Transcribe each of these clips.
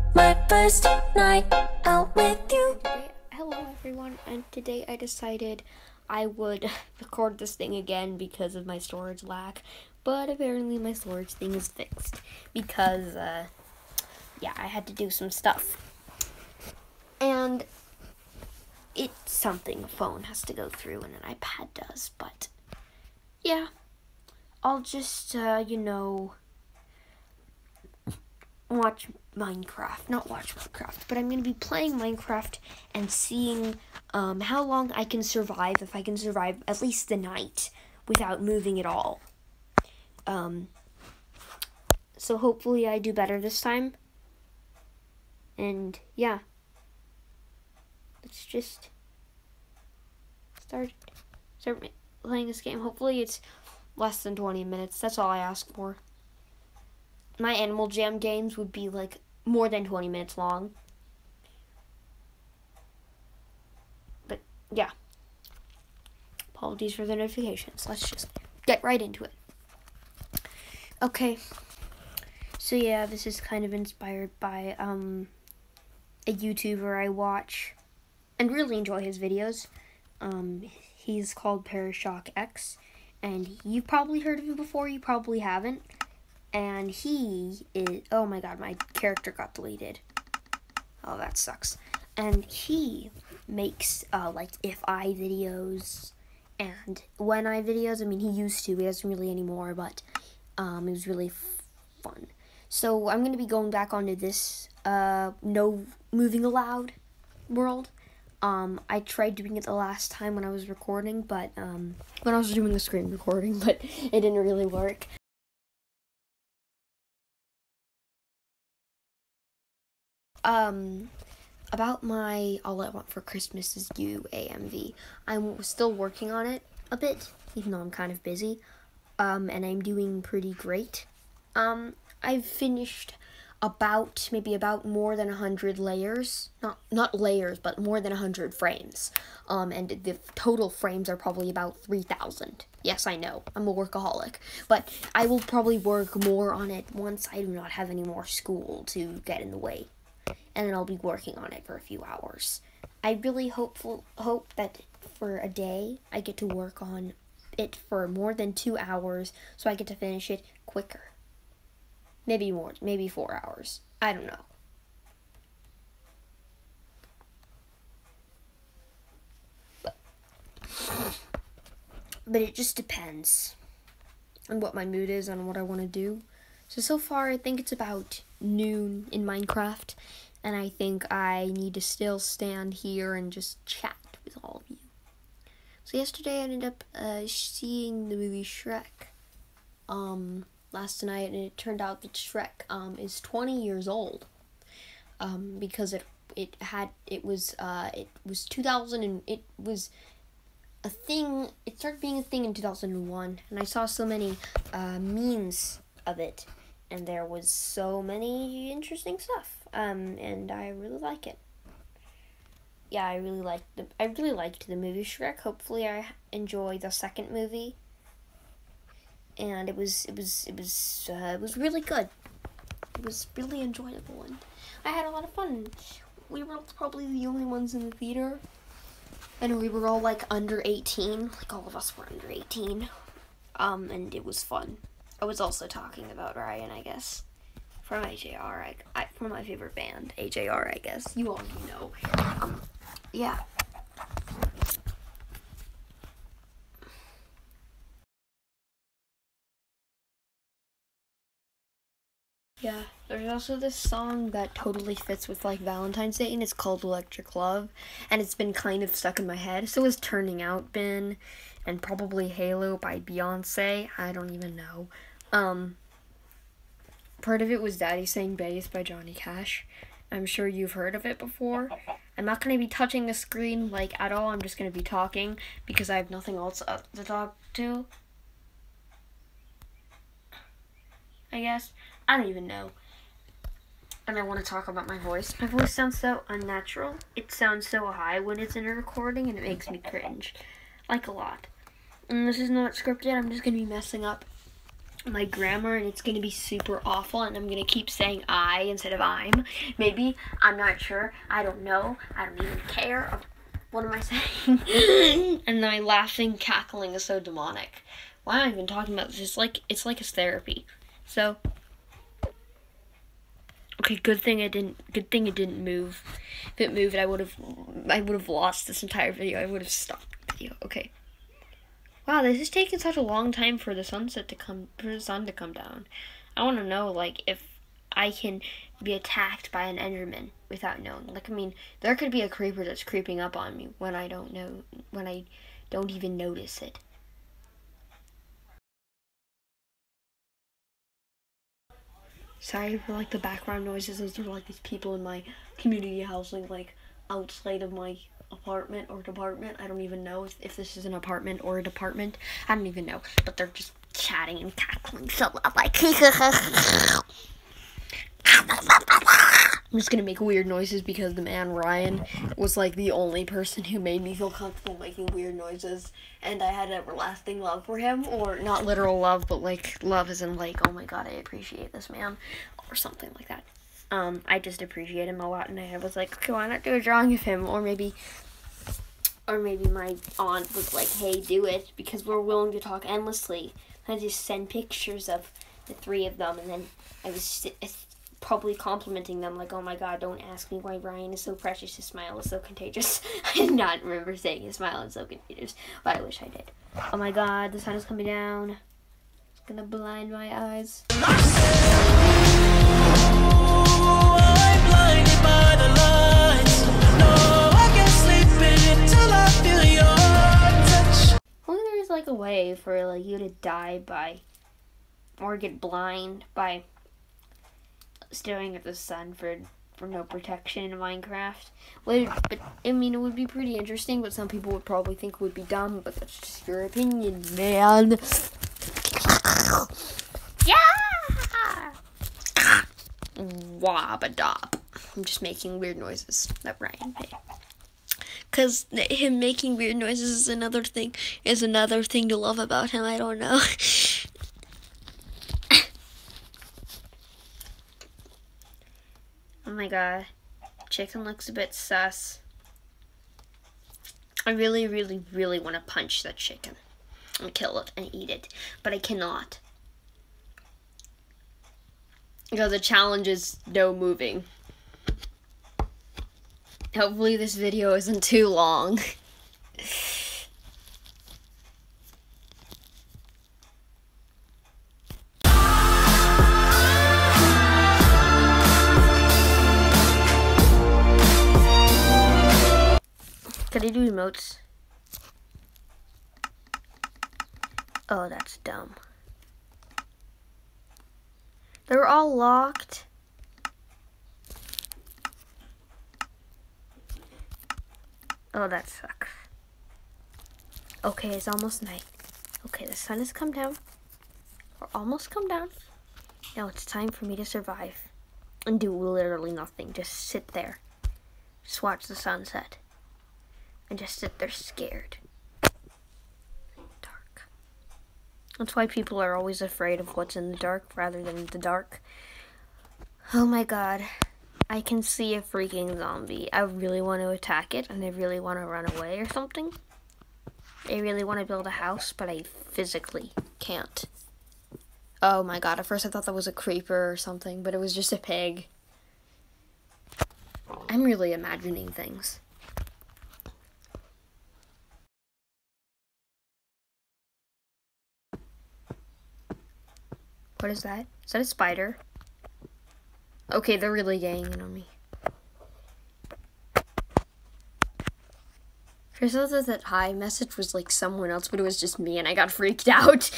my first night out with you. Hello everyone, and today I decided I would record this thing again because of my storage lack, but apparently my storage thing is fixed because, yeah, I had to do some stuff. And it's something a phone has to go through and an iPad does, but yeah, I'll just, watch Minecraft. Not watch Minecraft, but I'm going to be playing Minecraft and seeing how long I can survive, if I can survive at least the night without moving at all. So hopefully I do better this time. And yeah, let's just start playing this game. Hopefully it's less than 20 minutes. That's all I ask for. My Animal Jam games would be like more than 20 minutes long. But yeah. Apologies for the notifications. Let's just get right into it. Okay. So yeah, this is kind of inspired by a YouTuber I watch and really enjoy his videos. He's called ParashockX, and you've probably heard of him before, you probably haven't. And he is, oh my god, my character got deleted. Oh, that sucks. And he makes, like, if I videos and when I videos. I mean, he used to, he doesn't really anymore, but, it was really fun. So, I'm going to be going back onto this, no moving allowed world. I tried doing it the last time when I was recording, but, when I was doing the screen recording, but it didn't really work. About my All I Want for Christmas Is You AMV. I'm still working on it a bit, even though I'm kind of busy, and I'm doing pretty great. I've finished maybe about more than 100 layers, not layers, but more than 100 frames, and the total frames are probably about 3,000. Yes, I know, I'm a workaholic, but I will probably work more on it once I do not have any more school to get in the way. And then I'll be working on it for a few hours. I really hope that for a day I get to work on it for more than 2 hours, so I get to finish it quicker. Maybe more, maybe 4 hours. I don't know. But it just depends on what my mood is, on what I want to do. So far I think it's about noon in Minecraft. And I think I need to still stand here and just chat with all of you. So yesterday I ended up seeing the movie Shrek last night, and it turned out that Shrek is 20 years old because it was 2000, and it was a thing. It started being a thing in 2001, and I saw so many memes of it, and there was so many interesting stuff. And I really like it. Yeah, I really liked the movie Shrek. Hopefully I enjoy the second movie. And it was really good. It was really enjoyable, and I had a lot of fun. We were probably the only ones in the theater, and we were all like under 18. Like all of us were under 18. And it was fun. I was also talking about Ryan, I guess. From AJR, from my favorite band, AJR, I guess. You all know. Yeah. Yeah, there's also this song that totally fits with, like, Valentine's Day, and it's called Electric Love, and it's been kind of stuck in my head. So is Turning Out been, and probably Halo by Beyonce. I don't even know. Part of it was Daddy Sang Bass by Johnny Cash. I'm sure you've heard of it before. I'm not going to be touching the screen, like, at all. I'm just going to be talking because I have nothing else to talk to. I guess. I don't even know. And I want to talk about my voice. My voice sounds so unnatural. It sounds so high when it's in a recording, and it makes me cringe. Like, a lot. And this is not scripted. I'm just going to be messing up my grammar, and it's gonna be super awful, and I'm gonna keep saying I instead of I'm. Maybe, I'm not sure, I don't know, I don't even care. What am I saying? And my laughing, cackling is so demonic. Why am I even talking about this? It's like a therapy. So, okay, good thing it didn't move. If it moved, I would have lost this entire video. I would have stopped the video. Okay. Wow, this is taking such a long time for the sun to come down. I want to know, like, if I can be attacked by an Enderman without knowing. Like, I mean, there could be a creeper that's creeping up on me when I don't even notice it. Sorry for, like, the background noises. Those are, like, these people in my community housing, like, outside of my apartment or department. I don't even know if this is an apartment or a department. I don't even know. But they're just chatting and cackling so loud, like... I'm just gonna make weird noises because the man, Ryan, was, like, the only person who made me feel comfortable making weird noises. And I had everlasting love for him. Or not literal love, but, like, love as in, like, oh my god, I appreciate this man. Or something like that. I just appreciate him a lot, and I was like, okay, why not do a drawing of him? Or maybe my aunt was like, hey, do it, because we're willing to talk endlessly. I just send pictures of the three of them, and then I was probably complimenting them, like, oh my god, don't ask me why Ryan is so precious, his smile is so contagious. I did not remember saying his smile is so contagious, but I wish I did. Oh my god, the sun is coming down. It's gonna blind my eyes. Only there is like a way for like you to die by or get blind by staring at the sun for no protection in Minecraft. But I mean, it would be pretty interesting, but some people would probably think it would be dumb, but that's just your opinion, man. Yeah! Wabadop. I'm just making weird noises that Ryan made. Because him making weird noises is another thing to love about him. I don't know. Oh my god. Chicken looks a bit sus. I really, really, really want to punch that chicken and kill it and eat it. But I cannot. Because the challenge is no moving. Hopefully this video isn't too long. Can I do emotes? Oh, that's dumb. They're all locked. Oh, that sucks. Okay, it's almost night. Okay, the sun has come down. Or almost come down. Now it's time for me to survive. And do literally nothing. Just sit there. Just watch the sunset. And just sit there scared. Dark. That's why people are always afraid of what's in the dark rather than the dark. Oh my god. I can see a freaking zombie. I really want to attack it, and I really want to run away or something. I really want to build a house, but I physically can't. Oh my god, at first I thought that was a creeper or something, but it was just a pig. I'm really imagining things. What is that? Is that a spider? Okay, they're really getting in on me. First I thought that hi message was like someone else, but it was just me and I got freaked out.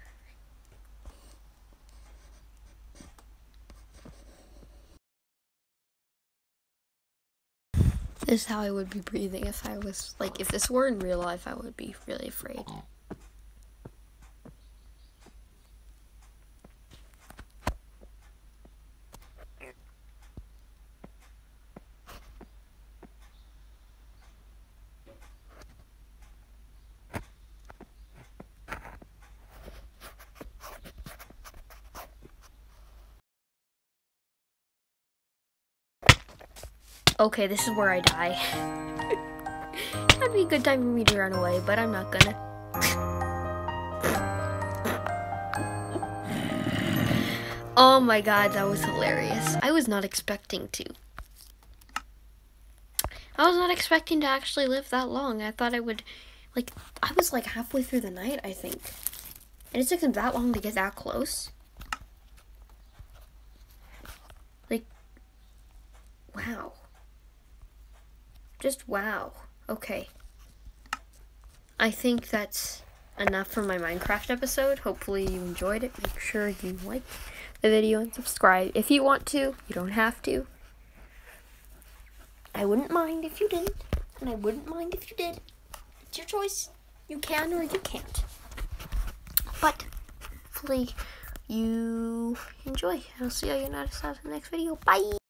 This is how I would be breathing if I was, like, if this were in real life, I would be really afraid. Okay, this is where I die. That'd be a good time for me to run away, but I'm not gonna. Oh my god, that was hilarious. I was not expecting to. I was not expecting to actually live that long. I thought I would, like, I was like halfway through the night, I think. And it took them that long to get that close. Like, wow. Just wow. Okay. I think that's enough for my Minecraft episode. Hopefully you enjoyed it. Make sure you like the video and subscribe if you want to. You don't have to. I wouldn't mind if you didn't, and I wouldn't mind if you did. It's your choice. You can or you can't. But hopefully you enjoy. I'll see you in the next video. Bye.